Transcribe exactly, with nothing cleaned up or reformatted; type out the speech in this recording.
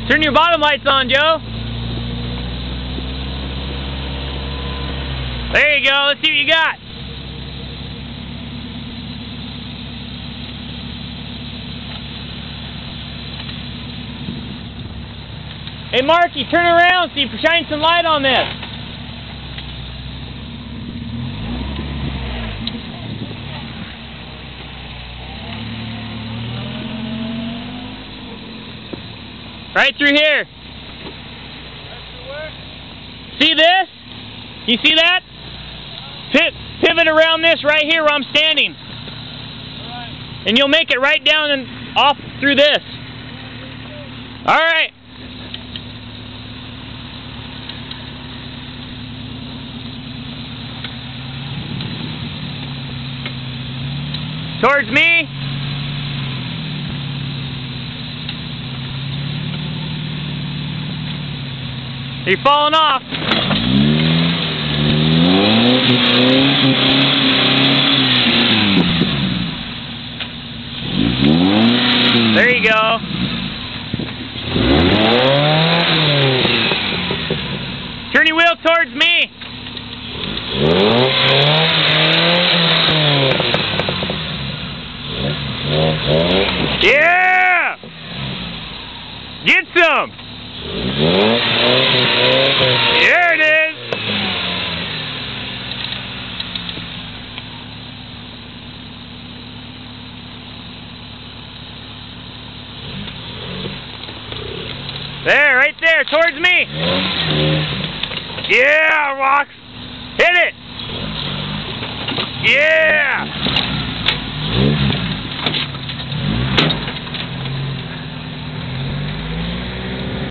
Turn your bottom lights on, Joe. There you go. Let's see what you got. Hey, Marky, turn around so you shine some light on this. Right through here. See this? You see that? Pit, pivot around this right here where I'm standing. And you'll make it right down and off through this. Alright. Towards me. You're falling off. There you go. Turn your wheel towards me. Yeah! Get some! There it is! There, right there, towards me! Yeah, Rox! Hit it! Yeah!